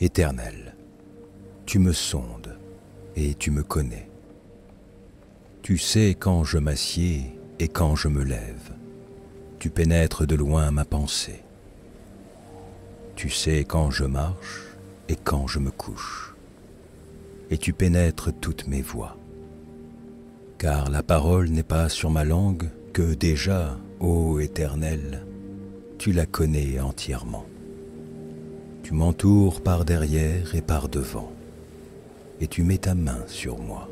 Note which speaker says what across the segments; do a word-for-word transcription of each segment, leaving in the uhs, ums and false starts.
Speaker 1: Éternel, tu me sondes et tu me connais. Tu sais quand je m'assieds et quand je me lève. Tu pénètres de loin ma pensée. Tu sais quand je marche et quand je me couche. Et tu pénètres toutes mes voies. Car la parole n'est pas sur ma langue que déjà, ô Éternel, tu la connais entièrement. Tu m'entoures par derrière et par devant, et tu mets ta main sur moi.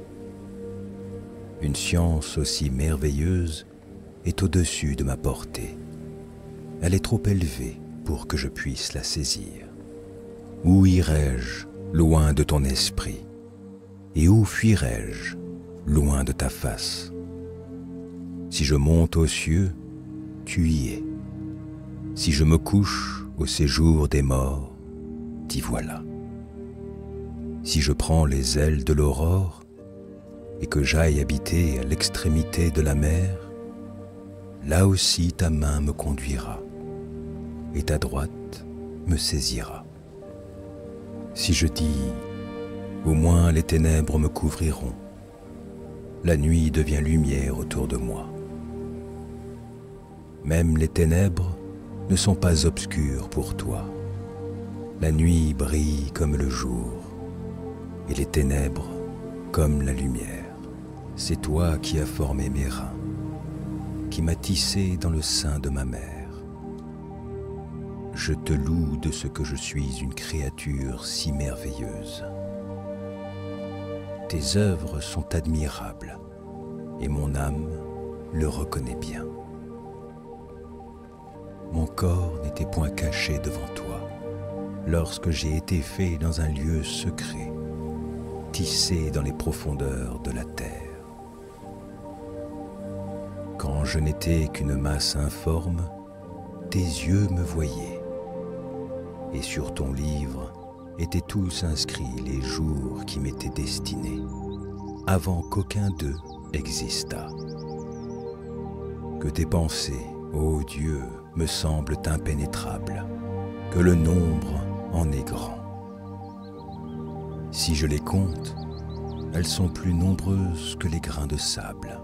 Speaker 1: Une science aussi merveilleuse est au-dessus de ma portée. Elle est trop élevée pour que je puisse la saisir. Où irai-je loin de ton esprit? Et où fuirai-je loin de ta face? Si je monte aux cieux, tu y es. Si je me couche au séjour des morts, t'y voilà. Si je prends les ailes de l'aurore et que j'aille habiter à l'extrémité de la mer, là aussi ta main me conduira et ta droite me saisira. Si je dis, au moins les ténèbres me couvriront, la nuit devient lumière autour de moi. Même les ténèbres ne sont pas obscures pour toi. La nuit brille comme le jour, et les ténèbres comme la lumière. C'est toi qui as formé mes reins, qui m'as tissé dans le sein de ma mère. Je te loue de ce que je suis une créature si merveilleuse. Tes œuvres sont admirables, et mon âme le reconnaît bien. Mon corps n'était point caché devant toi, lorsque j'ai été fait dans un lieu secret, tissé dans les profondeurs de la terre. Quand je n'étais qu'une masse informe, tes yeux me voyaient, et sur ton livre étaient tous inscrits les jours qui m'étaient destinés, avant qu'aucun d'eux existât. Que tes pensées, ô Dieu, me semblent impénétrables, que le nombre en est grand. Si je les compte, elles sont plus nombreuses que les grains de sable.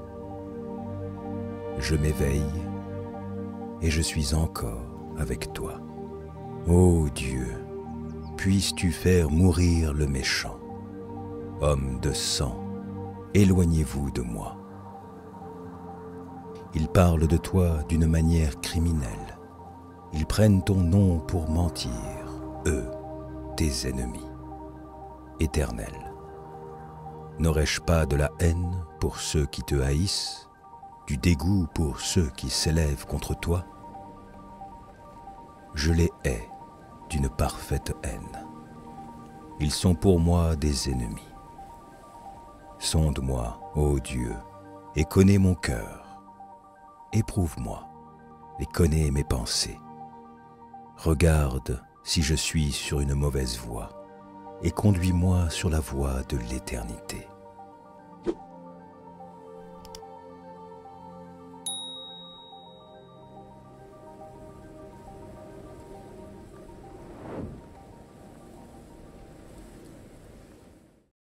Speaker 1: Je m'éveille et je suis encore avec toi. Ô Dieu, puisses-tu faire mourir le méchant. Homme de sang, éloignez-vous de moi. Ils parlent de toi d'une manière criminelle. Ils prennent ton nom pour mentir, eux, tes ennemis. Éternel, n'aurais-je pas de la haine pour ceux qui te haïssent, du dégoût pour ceux qui s'élèvent contre toi? Je les hais d'une parfaite haine. Ils sont pour moi des ennemis. Sonde-moi, ô Dieu, et connais mon cœur. Éprouve-moi et connais mes pensées. Regarde si je suis sur une mauvaise voie et conduis-moi sur la voie de l'éternité.